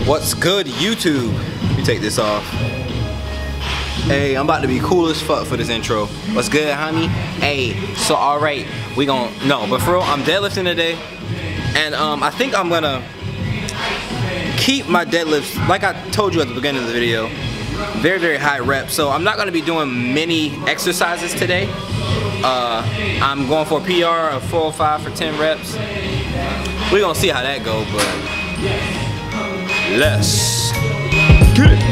What's good, YouTube? Let me take this off. Hey, I'm about to be cool as fuck for this intro. What's good, homie? Hey, so alright, we gon' no, but for real, I'm deadlifting today. And I think I'm gonna keep my deadlifts, like I told you at the beginning of the video, very, very high reps. So I'm not gonna be doing many exercises today. I'm going for a PR of 405 for 10 reps. We're gonna see how that goes, but let's get it.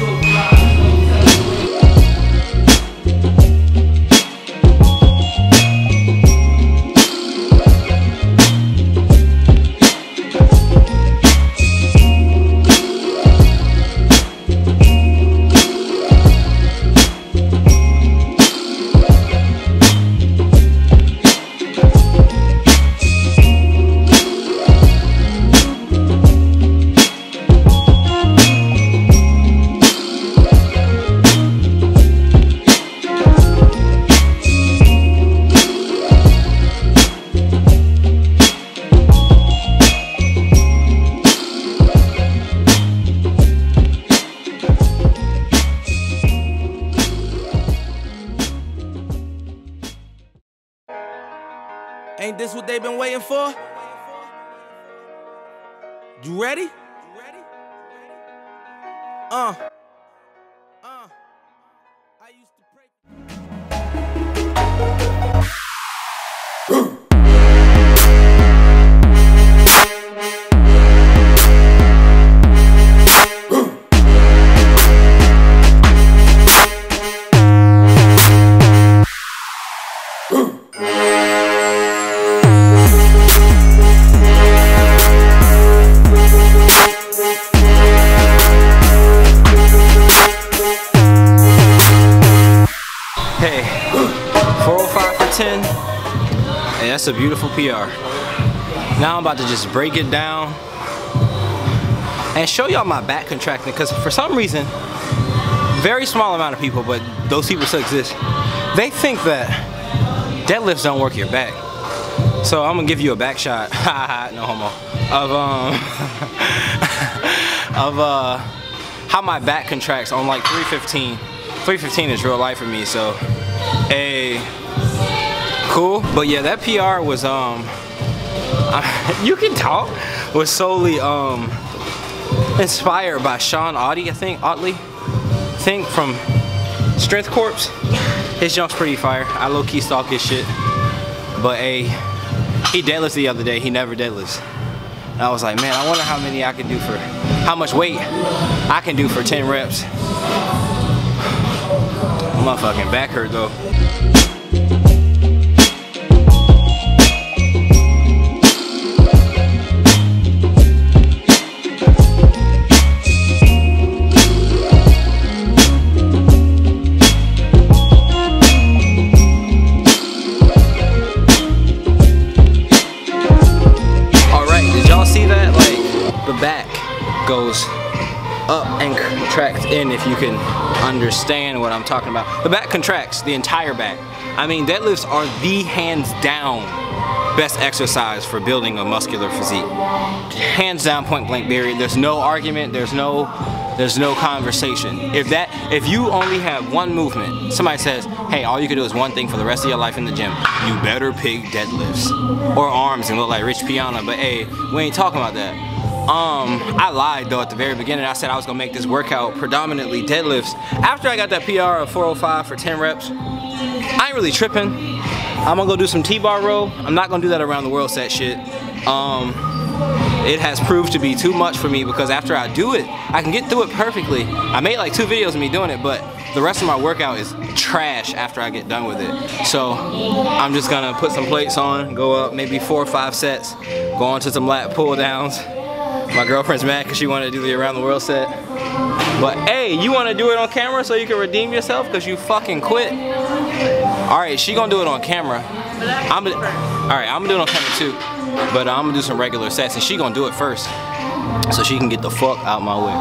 Ain't this what they've been waiting for? You ready? I used to pray. Hey, 405 for 10. Hey, that's a beautiful PR. Now I'm about to just break it down and show y'all my back contracting, because for some reason, very small amount of people, but those people still exist, they think that deadlifts don't work your back. So I'm gonna give you a back shot, no homo, of how my back contracts on like 315. 315 is real life for me, so hey, cool. But yeah, that PR was you can talk, was solely inspired by Sean Otley, I think from Strength Corps. His junk's pretty fire. I low-key stalk his shit, but hey, he deadlifts the other day. He never deadlifts. And I was like, man, I wonder how many I can do for, how much weight I can do for 10 reps. My fucking back hurt though. Alright, did y'all see that? Like, the back goes up and contracts in, if you can understand what I'm talking about. The back contracts, the entire back. I mean, deadlifts are the hands down best exercise for building a muscular physique. Hands down, point blank period. There's no argument, there's no conversation. If you only have one movement, somebody says, hey, all you can do is one thing for the rest of your life in the gym, you better pick deadlifts or arms and look like Rich Piana. But hey, we ain't talking about that. I lied though at the very beginning. I said I was gonna make this workout predominantly deadlifts. After I got that PR of 405 for 10 reps, I ain't really tripping. I'm gonna go do some T-bar row. I'm not gonna do that around the world set shit. It has proved to be too much for me, because after I do it, I can get through it perfectly. I made like 2 videos of me doing it, but the rest of my workout is trash after I get done with it. So I'm just gonna put some plates on, go up maybe 4 or 5 sets, go on to some lat pull downs. My girlfriend's mad because she wanted to do the around the world set. But hey, you want to do it on camera so you can redeem yourself because you fucking quit? Alright, she gonna do it on camera. Alright, I'm gonna do it on camera too. But I'm gonna do some regular sets and she gonna do it first, so she can get the fuck out my way.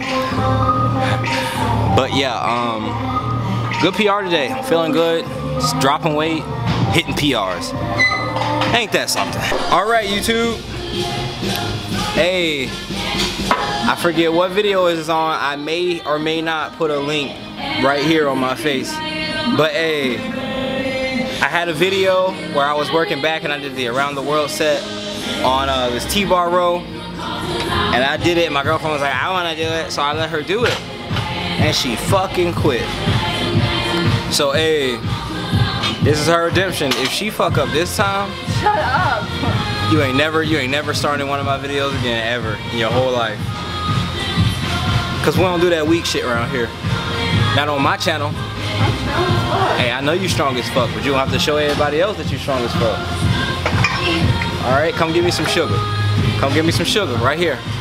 But yeah, good PR today. Feeling good, just dropping weight, hitting PRs. Ain't that something? Alright, YouTube. Hey, I forget what video it is on. I may or may not put a link right here on my face. But hey, I had a video where I was working back and I did the Around the World set on this T-bar row. And I did it and my girlfriend was like, I wanna do it, so I let her do it. And she fucking quit. So hey, this is her redemption. If she fuck up this time, Shut up. you ain't never starting one of my videos again ever in your whole life. Cause we don't do that weak shit around here. Not on my channel. I'm strong as fuck. Hey, I know you strong as fuck, but you don't have to show everybody else that you strong as fuck. Alright, come give me some sugar. Come give me some sugar right here.